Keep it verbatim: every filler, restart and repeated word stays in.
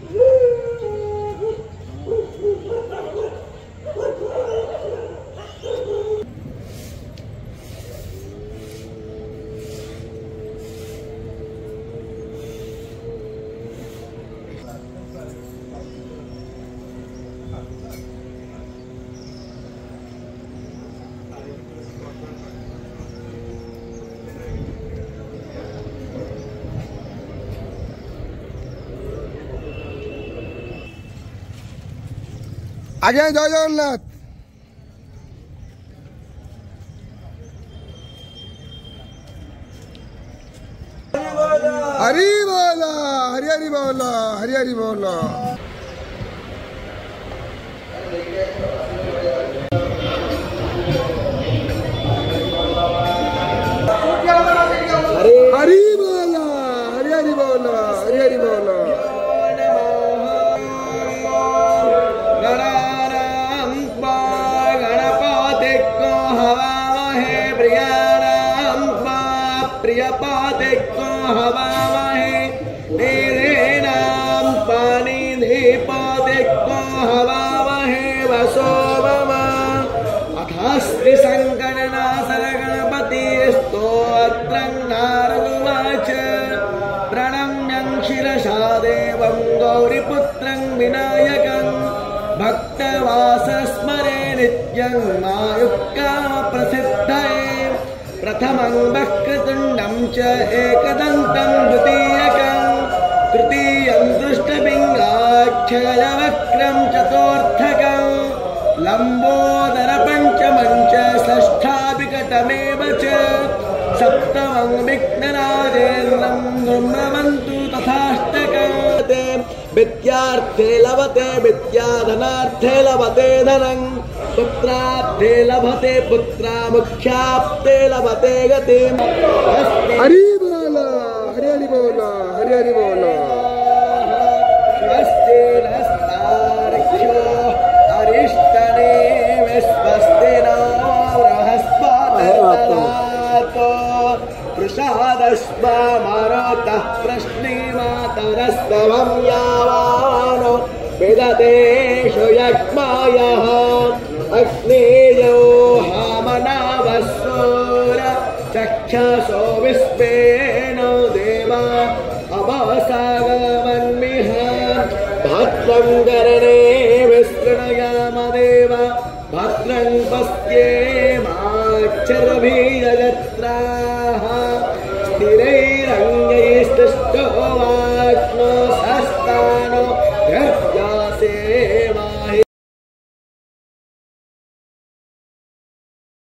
আগে জয় জগন্নাথ। हरी बोला हरि हरि बोला हरि हरि बोला। हरि बोला हरि हरि बोला हरि हरि बोला। प्रियपाते को हवामहे तेरे नाम पानी धीपाते को हवामहे वसो मम अथास्ति संकटनाशर गणपति स्तोत्रं नारदुवाच प्रणम्यं शिरसा देवं गौरीपुत्रं विनायकं भक्तवासस्मरे नित्यं आयुक्कामप्रसिद्धये प्रथमं वक्रतुण्डं च एकदन्तं द्वितीयकं तृतीयं दृष्टपिङ्गाक्षयवक्रं चतुर्थकं लम्बोदरपञ्चमं च षष्ठाभिकटमेव च सप्तमं विघ्नराजेन्द्रं धूम्रवन्तु तथाष्टकं विद्यार्थे लभते विद्या धनार्थे लभते धनं पुत्रार्थे लभते पुत्रा मुख्याप्ते लभते गतिं। हरि बोला हरि हरि बोला हरि हरि बोला। स्वस्ति नस्तार्क्ष्यो अरिष्टनेमिः स्वस्ति नो बृहस्पतिर्दधातु प्रसादस्वा मरुतः प्रश्नीमातरस्तवं यावानो विदतेषु यक्ष्मायः अग्नेयो हामनावसूर चक्षसो विस्पेनो देवा अवसागमन्मिह भद्रं कर्णे विस्तृणयाम देव भद्रं पश्येमाक्षरभिर्यजत्राः स्थिरैरङ्गैस्तुष्टो